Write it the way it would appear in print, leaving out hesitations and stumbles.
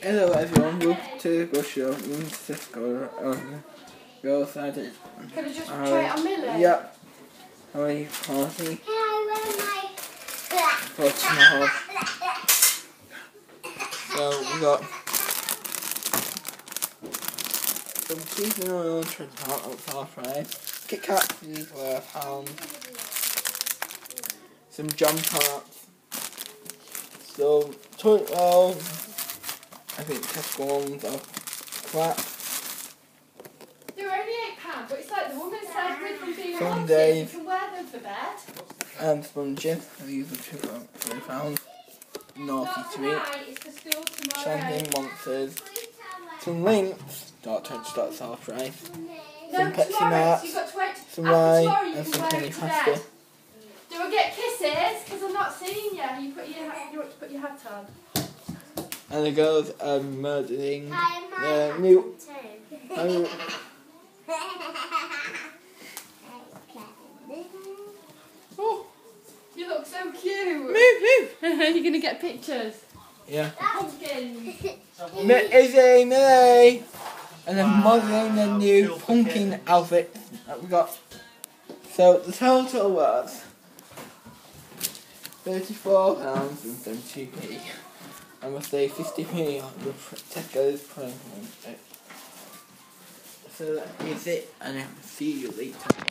Hello everyone, welcome to the show. You need to go outside it. Can I just try it on Millie? Yep. How are you, Party? Can I wear my For tomorrow. So we got some seasonal transport at half price. Kit Kat, these were £1. Some jam tarts. So toilet roll. I think Tesco ones are crap. They're only £8, but it's like the woman said with them being Sundays. you can wear them for bed. And sponges. These are £2.3. Naughty Not to eat. tonight, it's for school tomorrow. Champagne monsters. Some links. $.20 half price. No, Some Pepsi tomorrow, Marts. so you've got to wait. Some After rye tomorrow you and can some wear penny it to pasta. bed. Do I get kisses? Because I'm not seeing you. You want to put your hat on. And the girls are murdering the new. Oh, You look so cute. move, move. You're going to get pictures. Yeah. Pumpkins. Izzy, Millie. And then modelling the new pumpkin outfit that we got. So the total was £34.70. I must say 50p on the Tesco's promo. So that is it, and I'll see you later.